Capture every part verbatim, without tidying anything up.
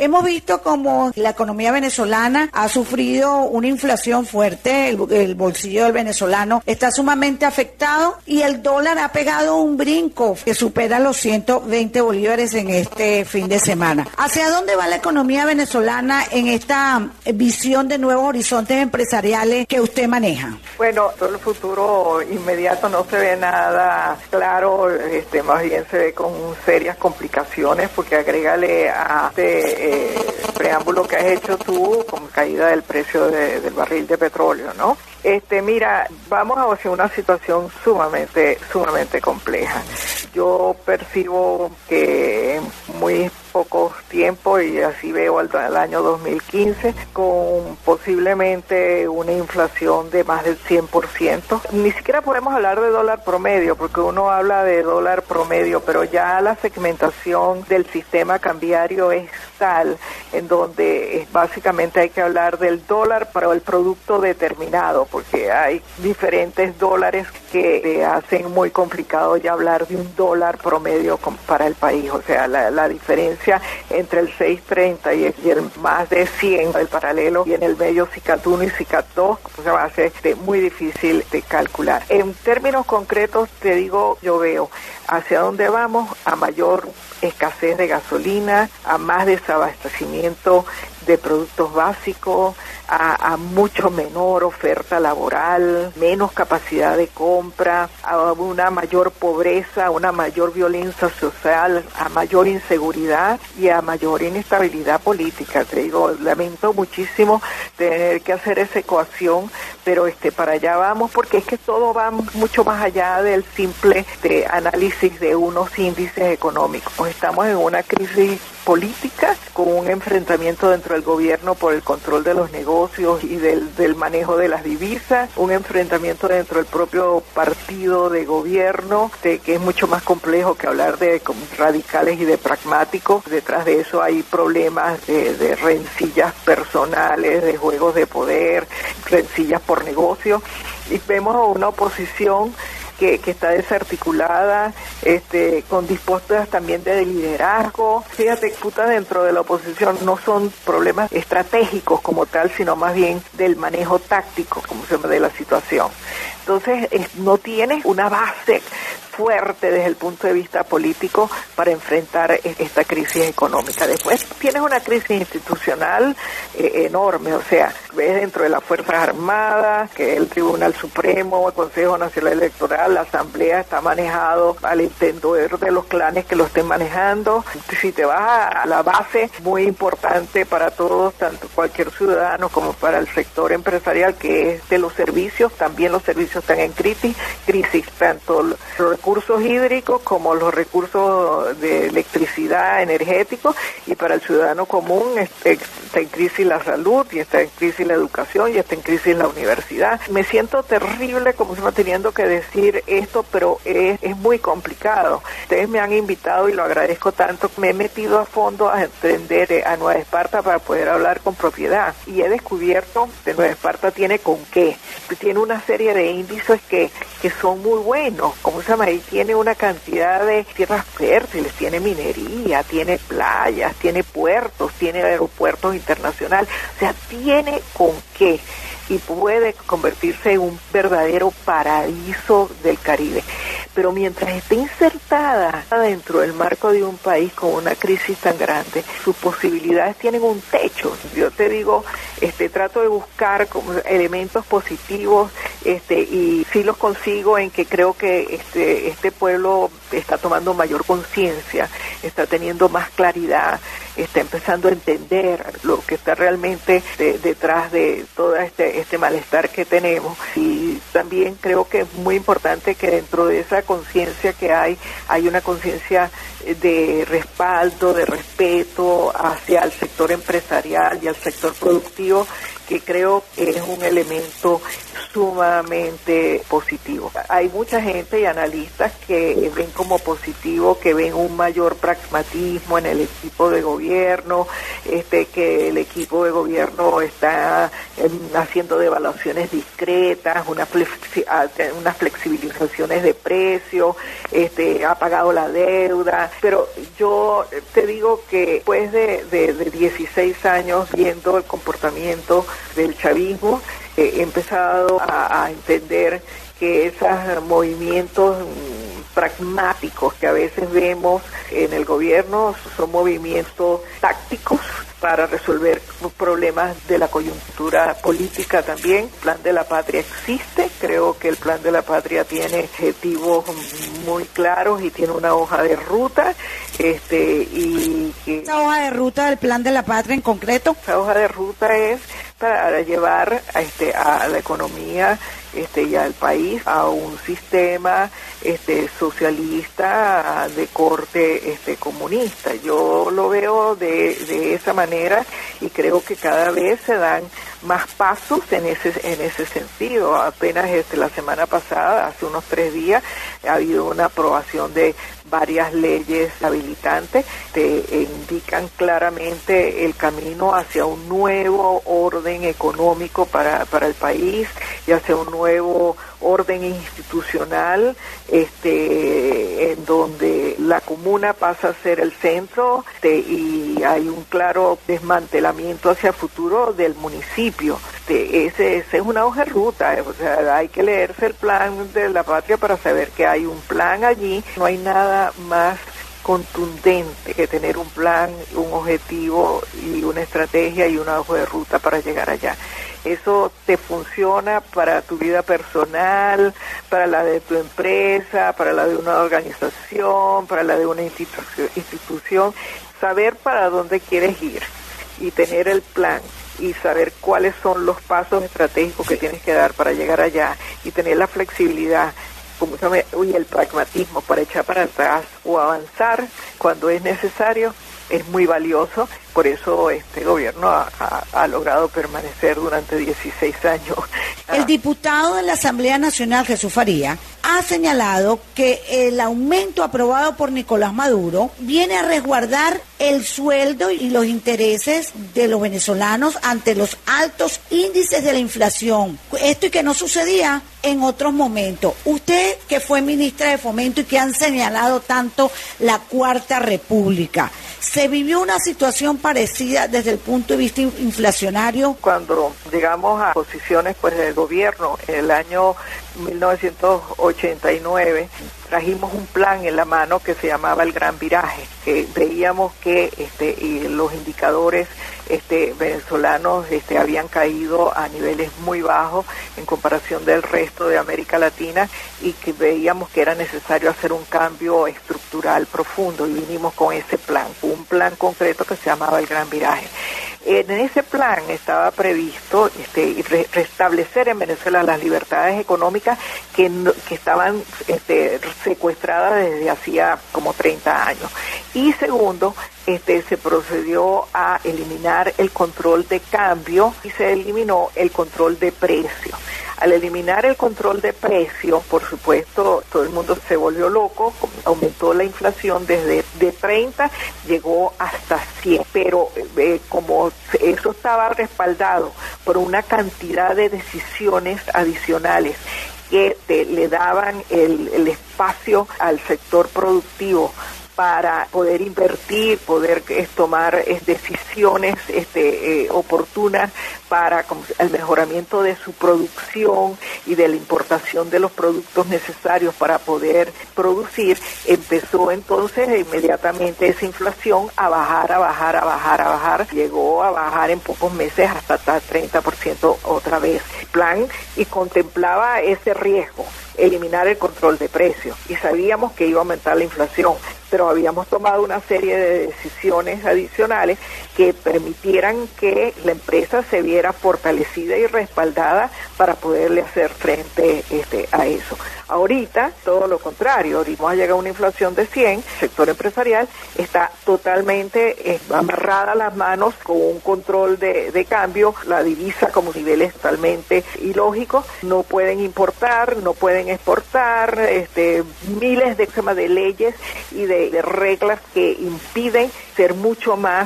Hemos visto como la economía venezolana ha sufrido una inflación fuerte, el, el bolsillo del venezolano está sumamente afectado y el dólar ha pegado un brinco que supera los ciento veinte bolívares en este fin de semana. ¿Hacia dónde va la economía venezolana en esta visión de nuevos horizontes empresariales que usted maneja? Bueno, todo el futuro inmediato no se ve nada claro, este, más bien se ve con serias complicaciones, porque agrégale a este eh, preámbulo que has hecho tú con caída del precio de, del barril de petróleo, ¿no? Este, mira, vamos hacia una situación sumamente, sumamente compleja. Yo percibo que en muy pocos tiempos, y así veo al, al año dos mil quince, con posiblemente una inflación de más del cien por ciento. Ni siquiera podemos hablar de dólar promedio, porque uno habla de dólar promedio, pero ya la segmentación del sistema cambiario es tal, en donde básicamente hay que hablar del dólar para el producto determinado, porque hay diferentes dólares que hacen muy complicado ya hablar de un dólar promedio para el país. O sea, la, la diferencia entre el seis treinta y el, y el más de cien, el paralelo, y en el medio SICAT uno y SICAT dos, o sea, va a ser de, muy difícil de calcular. En términos concretos, te digo, yo veo hacia dónde vamos, a mayor escasez de gasolina, a más desabastecimiento de productos básicos, a, a mucho menor oferta laboral, menos capacidad de compra, a una mayor pobreza, a una mayor violencia social, a mayor inseguridad y a mayor inestabilidad política. Te digo, lamento muchísimo tener que hacer esa ecuación, pero este para allá vamos, porque es que todo va mucho más allá del simple de análisis de unos índices económicos. Estamos en una crisis política con un enfrentamiento dentro del gobierno por el control de los negocios y del, del manejo de las divisas, un enfrentamiento dentro del propio partido de gobierno, de, que es mucho más complejo que hablar de radicales y de pragmáticos. Detrás de eso hay problemas de, de rencillas personales, de juegos de poder, rencillas por negocio, y vemos a una oposición Que, que está desarticulada, este, con dispuestas también de liderazgo. Fíjate, puta, dentro de la oposición no son problemas estratégicos como tal, sino más bien del manejo táctico, como se llama, de la situación. Entonces, es, no tienes una base fuerte desde el punto de vista político para enfrentar esta crisis económica. Después tienes una crisis institucional eh, enorme, o sea, ves dentro de las Fuerzas Armadas que el Tribunal Supremo, el Consejo Nacional Electoral, la Asamblea está manejado al entender de los clanes que lo estén manejando. Si te vas a la base muy importante para todos, tanto cualquier ciudadano como para el sector empresarial, que es de los servicios, también los servicios están en crisis, crisis tanto los recursos hídricos como los recursos de electricidad, energéticos, y para el ciudadano común está en crisis la salud, y está en crisis la educación, y está en crisis la universidad. Me siento terrible como se va teniendo que decir esto, pero es, es muy complicado. Ustedes me han invitado y lo agradezco tanto. Me he metido a fondo a entender a Nueva Esparta para poder hablar con propiedad, y he descubierto que Nueva Esparta tiene con qué. Tiene una serie de índices que, que son muy buenos. ¿Cómo se llama? Ahí tiene una cantidad de tierras fértiles, tiene minería, tiene playas, tiene puertos, tiene aeropuertos internacionales. O sea, tiene con qué, y puede convertirse en un verdadero paraíso del Caribe. Pero mientras esté insertada dentro del marco de un país con una crisis tan grande, sus posibilidades tienen un techo. Yo te digo, este, trato de buscar como elementos positivos, este, y sí los consigo en que creo que este, este pueblo está tomando mayor conciencia, está teniendo más claridad, está empezando a entender lo que está realmente de, detrás de todo este, este malestar que tenemos. Y también creo que es muy importante que dentro de esa conciencia que hay, hay una conciencia de respaldo, de respeto hacia el sector empresarial y al sector productivo, que creo que es un elemento sumamente positivo. Hay mucha gente y analistas que ven como positivo, que ven un mayor pragmatismo en el equipo de gobierno, este, que el equipo de gobierno está eh, haciendo devaluaciones discretas, una flexi- unas flexibilizaciones de precios, este, ha pagado la deuda, pero yo te digo que después de, de, de dieciséis años viendo el comportamiento del chavismo, eh, he empezado a, a entender que esos movimientos pragmáticos que a veces vemos en el gobierno son movimientos tácticos para resolver problemas de la coyuntura política también. El Plan de la Patria existe, creo que el Plan de la Patria tiene objetivos muy claros y tiene una hoja de ruta, este y que ¿Esa hoja de ruta del Plan de la Patria en concreto? Esa hoja de ruta es para llevar a, este, a la economía este, y al país a un sistema este, socialista de corte este, comunista. Yo lo veo de, de esa manera y creo que cada vez se dan más pasos en ese en ese sentido. Apenas este, la semana pasada, hace unos tres días, ha habido una aprobación de varias leyes habilitantes que indican claramente el camino hacia un nuevo orden económico para, para el país y hacia un nuevo orden institucional, este, en donde la comuna pasa a ser el centro este, y hay un claro desmantelamiento hacia el futuro del municipio. Este, ese, ese es una hoja de ruta, o sea, hay que leerse el Plan de la Patria para saber que hay un plan allí. No hay nada más contundente que tener un plan, un objetivo y una estrategia y una hoja de ruta para llegar allá. Eso te funciona para tu vida personal, para la de tu empresa, para la de una organización, para la de una institu- institución. Saber para dónde quieres ir y tener el plan y saber cuáles son los pasos estratégicos que tienes que dar para llegar allá y tener la flexibilidad y el pragmatismo para echar para atrás o avanzar cuando es necesario es muy valioso. Por eso este gobierno ha, ha, ha logrado permanecer durante dieciséis años. El diputado de la Asamblea Nacional, Jesús Faría, ha señalado que el aumento aprobado por Nicolás Maduro viene a resguardar el sueldo y los intereses de los venezolanos ante los altos índices de la inflación. Esto y que no sucedía en otros momentos. Usted, que fue ministra de Fomento y que han señalado tanto la Cuarta República, ¿se vivió una situación parecida desde el punto de vista inflacionario? Cuando llegamos a posiciones pues del gobierno en el año mil novecientos ochenta y nueve, trajimos un plan en la mano que se llamaba el Gran Viraje, que veíamos que este y los indicadores este venezolanos este habían caído a niveles muy bajos en comparación del resto de América Latina y que veíamos que era necesario hacer un cambio estructural profundo y vinimos con ese plan, un plan concreto que se llamaba el Gran Viraje. En ese plan estaba previsto este, re- restablecer en Venezuela las libertades económicas que, no, que estaban este, secuestradas desde hacía como treinta años. Y segundo, este, se procedió a eliminar el control de cambio y se eliminó el control de precio. Al eliminar el control de precio, por supuesto, todo el mundo se volvió loco, aumentó la inflación desde de treinta, llegó hasta cien, pero eh, como eso estaba respaldado por una cantidad de decisiones adicionales que te, le daban el, el espacio al sector productivo para poder invertir, poder es, tomar es, decisiones este, eh, oportunas para como, el mejoramiento de su producción y de la importación de los productos necesarios para poder producir, empezó entonces inmediatamente esa inflación a bajar, a bajar, a bajar, a bajar, llegó a bajar en pocos meses hasta treinta por ciento otra vez. El plan y contemplaba ese riesgo, eliminar el control de precios, y sabíamos que iba a aumentar la inflación, pero habíamos tomado una serie de decisiones adicionales que permitieran que la empresa se viera fortalecida y respaldada para poderle hacer frente este, a eso. Ahorita, todo lo contrario, ahorita vamos a llegar a una inflación de cien, el sector empresarial está totalmente eh, amarrada a las manos con un control de, de cambio, la divisa como niveles totalmente ilógicos, no pueden importar, no pueden exportar, este, miles de, de leyes y de, de reglas que impiden ser mucho más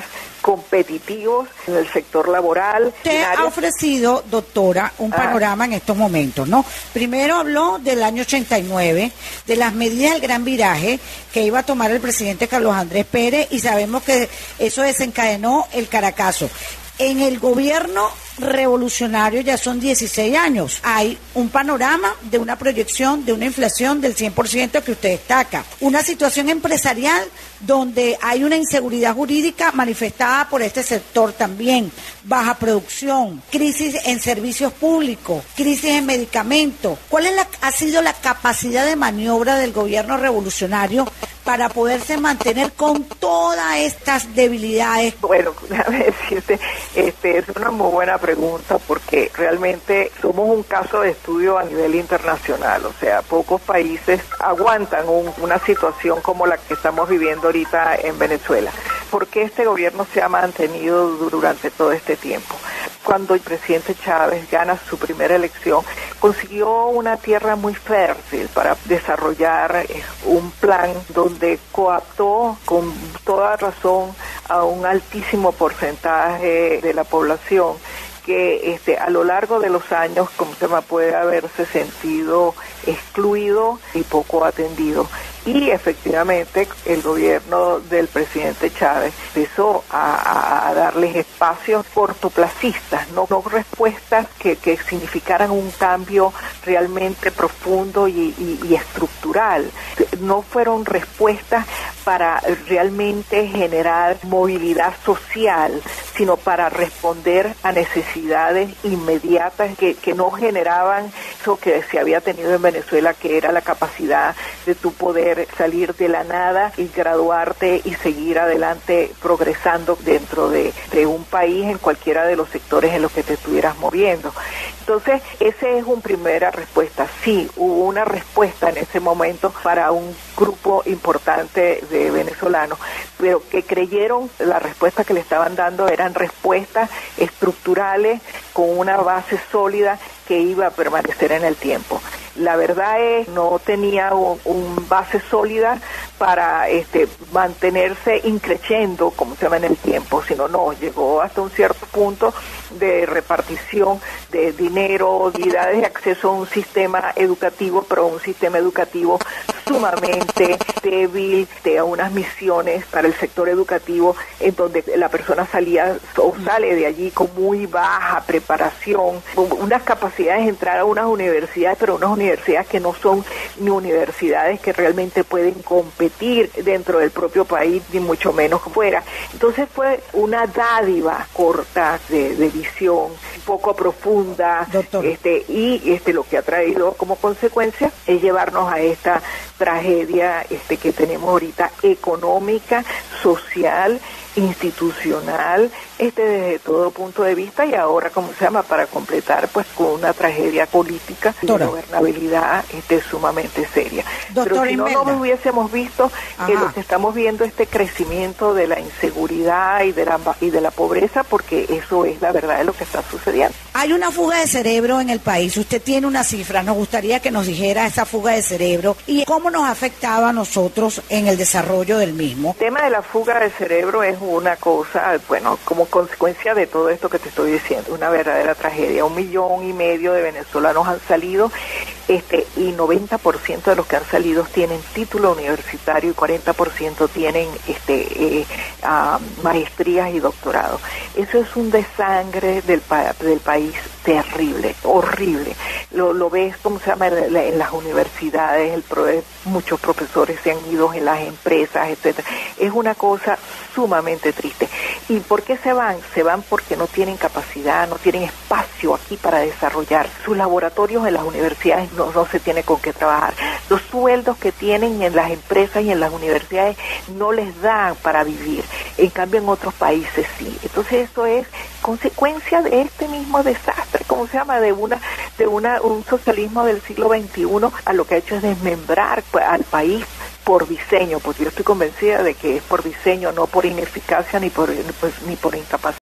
competitivos en el sector laboral. Usted ha ofrecido, doctora, un panorama ah. en estos momentos, ¿no? Primero habló del año ochenta y nueve, de las medidas del gran viraje que iba a tomar el presidente Carlos Andrés Pérez, y sabemos que eso desencadenó el Caracazo. En el gobierno revolucionario ya son dieciséis años. Hay un panorama de una proyección de una inflación del cien por ciento que usted destaca. Una situación empresarial donde hay una inseguridad jurídica manifestada por este sector también. Baja producción, crisis en servicios públicos, crisis en medicamentos. ¿Cuál es la, ha sido la capacidad de maniobra del gobierno revolucionario para poderse mantener con todas estas debilidades? Bueno, déjame decirte, este, es una muy buena pregunta, porque realmente somos un caso de estudio a nivel internacional. O sea, pocos países aguantan un, una situación como la que estamos viviendo ahorita en Venezuela. ¿Por qué este gobierno se ha mantenido durante todo este tiempo? Cuando el presidente Chávez gana su primera elección, consiguió una tierra muy fértil para desarrollar un plan donde coaptó con toda razón a un altísimo porcentaje de la población que este, a lo largo de los años, como se llama, puede haberse sentido excluido y poco atendido. Y efectivamente el gobierno del presidente Chávez empezó a, a darles espacios cortoplacistas, no, no respuestas que, que significaran un cambio realmente profundo y, y, y estructural. No fueron respuestas para realmente generar movilidad social, sino para responder a necesidades inmediatas que, que no generaban eso que se había tenido en Venezuela, que era la capacidad de tu poder salir de la nada y graduarte y seguir adelante progresando dentro de, de un país en cualquiera de los sectores en los que te estuvieras moviendo. Entonces, esa es una primera respuesta. Sí, hubo una respuesta en ese momento para un grupo importante de venezolanos, pero que creyeron la respuesta que le estaban dando eran respuestas estructurales con una base sólida que iba a permanecer en el tiempo. La verdad es, no tenía un, un base sólida para este mantenerse increciendo, como se llama, en el tiempo, sino no, llegó hasta un cierto punto de repartición de dinero, habilidades de acceso a un sistema educativo, pero un sistema educativo sumamente débil, de unas misiones para el sector educativo en donde la persona salía o sale de allí con muy baja preparación, unas capacidades de entrar a unas universidades, pero unas universidades que no son ni universidades que realmente pueden competir dentro del propio país, ni mucho menos fuera. Entonces fue una dádiva corta de, de visión, poco profunda, este y este lo que ha traído como consecuencia es llevarnos a esta tragedia este que tenemos ahorita, económica, social, institucional, este desde todo punto de vista, y ahora, como se llama, para completar, pues con una tragedia política y de gobernabilidad este, sumamente seria. Doctora, pero si no, no hubiésemos visto que lo que estamos viendo, este crecimiento de la inseguridad y de la, y de la pobreza, porque eso es la verdad de lo que está sucediendo. Hay una fuga de cerebro en el país. Usted tiene una cifra, nos gustaría que nos dijera esa fuga de cerebro y cómo nos afectaba a nosotros en el desarrollo del mismo. El tema de la fuga de cerebro es una cosa, bueno, como consecuencia de todo esto que te estoy diciendo, una verdadera tragedia. Un millón y medio de venezolanos han salido, este, y noventa por ciento de los que han salido tienen título universitario y cuarenta por ciento tienen este, eh, uh, maestrías y doctorados. Eso es un desangre del, pa del país terrible, horrible. Lo, lo ves, ¿cómo se llama? En las universidades, el pro muchos profesores se han ido en las empresas, etcétera. Es una cosa sumamente triste. ¿Y por qué se van? Se van porque no tienen capacidad, no tienen espacio aquí para desarrollar. Sus laboratorios en las universidades no, no se tiene con qué trabajar. Los sueldos que tienen en las empresas y en las universidades no les dan para vivir. En cambio, en otros países sí. Entonces, eso es consecuencia de este mismo desastre, ¿cómo se llama? De una, de una, un socialismo del siglo veintiuno, a lo que ha hecho es desmembrar pues, al país por diseño, porque yo estoy convencida de que es por diseño, no por ineficacia ni por, pues, ni por incapacidad.